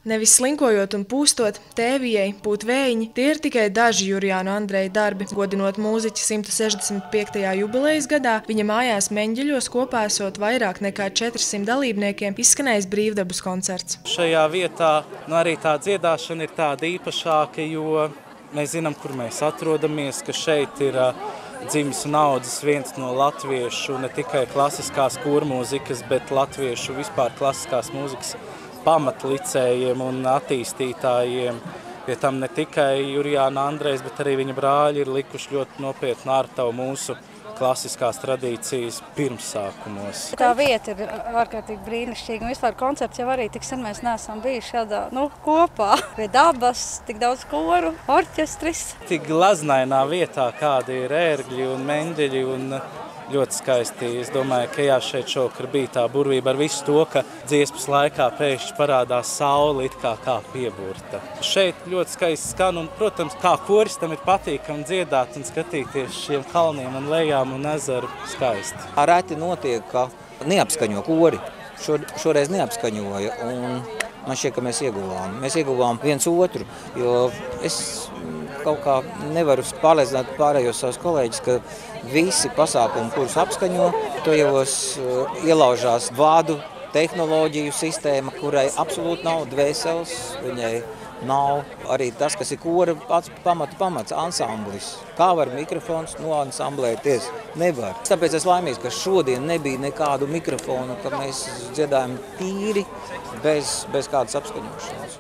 Nevis slinkojot un pūstot, tēvijai, pūt vējiņi, tie ir tikai daži Jurijānu Andreja darbi. Godinot mūziķi 165. jubilejas gadā, viņa mājās Meņģeļos kopā esot vairāk nekā 400 dalībniekiem izskanējis brīvdabas koncerts. Šajā vietā arī tā dziedāšana ir tāda īpašāka, jo mēs zinām, kur mēs atrodamies, ka šeit ir dzimis un audzis viens no latviešu ne tikai klasiskās kūrmūzikas, bet latviešu vispār klasiskās mūzikas pamatlicējiem un attīstītājiem. Pie tam ne tikai Jurijāna Andrejs, bet arī viņa brāļi ir likuši ļoti nopietnu ārtavu mūsu klasiskās tradīcijas pirmsākumos. Tā vieta ir ārkārtīgi brīnišķīga un vispār koncepts jau arī tik sen mēs neesam bijuši šādā, kopā. Pie dabas, tik daudz koru, orķestris. Tik glaznainā vietā, kāda ir ērgļi un meņģeļi un ļoti skaisti. Es domāju, ka šeit šokar bija tā burvība ar visu to, ka dziesmas laikā pēkšņi parādās saule it kā pieburta. Šeit ļoti skaisti skan un, protams, kā koristam ir patīkami dziedāt un skatīties šiem kalniem un lejām un ezeru skaisti. Reti notiek, ka neapskaņo kori. Šoreiz neapskaņoja un man šķiet, ka mēs ieguvām. Mēs ieguvām viens otru, jo es kaut kā nevaru pārliecināt pārējos savus kolēģis, ka visi pasākumi, kurus apskaņo, tojos ielaužās vādu tehnoloģiju sistēma, kurai absolūti nav dvēseles, viņai nav arī tas, kas ir kora pamats, ansamblis. Kā var mikrofons noansamblēties? Nevar. Tāpēc es laimīgs, ka šodien nebija nekādu mikrofonu, ka mēs dziedājam tīri, bez kādas apskaņošanas.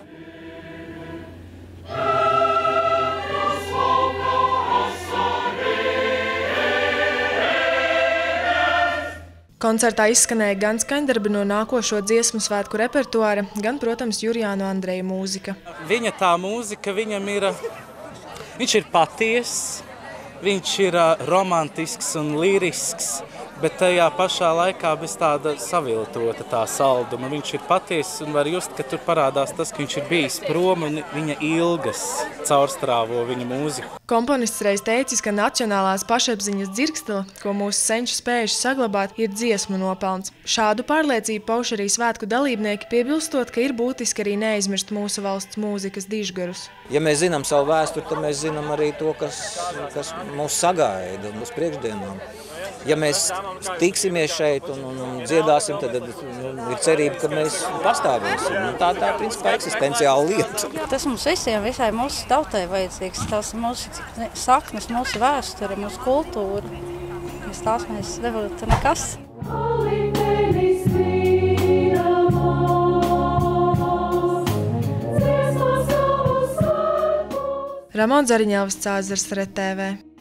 Koncertā izskanēja gan skaņdarbi no nākošo dziesmu svētku repertuāra, gan, protams, Jurijānu Andreja mūzika. Viņa tā mūzika, viņš ir patiess, viņš ir romantisks un lirisks, bet tajā pašā laikā bez tāda saviltota tā salduma. Viņš ir patiess un var just, ka tur parādās tas, ka viņš ir bijis prom un viņa ilgas caurstrāvo viņa mūziku. Komponists reiz teicis, ka nacionālās pašapziņas dzirkstele, ko mūsu senči spējuši saglabāt, ir dziesmu nopelns. Šādu pārliecību pauž arī svētku dalībnieki, piebilstot, ka ir būtiski arī neaizmirst mūsu valsts mūzikas dižgarus. Ja mēs zinām savu vēsturi, tad mēs zinām arī to, kas mūs sagaida mūsu priekšdienām. Ja mēs tiksimies šeit un dziedāsim, tad ir cerība, ka mēs pastāvēsim. Tā principā eksistenciāla lieta. Tas mums visiem, visai mūsu tautai vajadzīgs. Tas ir mūsu saknes, mūsu vēsture, mūsu kultūra. Bez tās mēs nebūtu nekas. Ramons Zariņelvis, Cāzars RTV.